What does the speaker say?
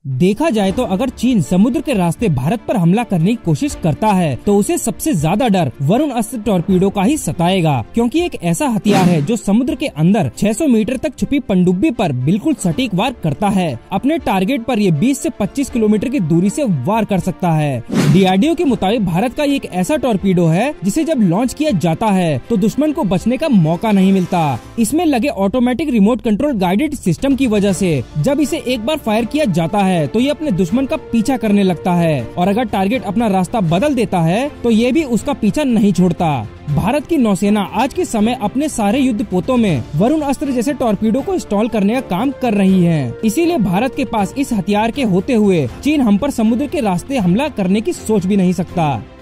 देखा जाए तो अगर चीन समुद्र के रास्ते भारत पर हमला करने की कोशिश करता है तो उसे सबसे ज्यादा डर वरुण अस्त्र टॉर्पीडो का ही सताएगा, क्योंकि एक ऐसा हथियार है जो समुद्र के अंदर 600 मीटर तक छुपी पनडुब्बी पर बिल्कुल सटीक वार करता है। अपने टारगेट पर ये 20 से 25 किलोमीटर की दूरी से वार कर सकता है। DRDO के मुताबिक भारत का ये एक ऐसा टॉर्पीडो है जिसे जब लॉन्च किया जाता है तो दुश्मन को बचने का मौका नहीं मिलता। इसमें लगे automatic remote control guided system की वजह से जब इसे एक बार फायर किया जाता है तो ये अपने दुश्मन का पीछा करने लगता है, और अगर टारगेट अपना रास्ता बदल देता है तो ये भी उसका पीछा नहीं छोड़ता। भारत की नौसेना आज के समय अपने सारे युद्ध पोतों में वरुण अस्त्र जैसे टॉर्पीडो को इंस्टॉल करने का काम कर रही है। इसीलिए भारत के पास इस हथियार के होते हुए चीन हम पर समुद्र के रास्ते हमला करने की सोच भी नहीं सकता।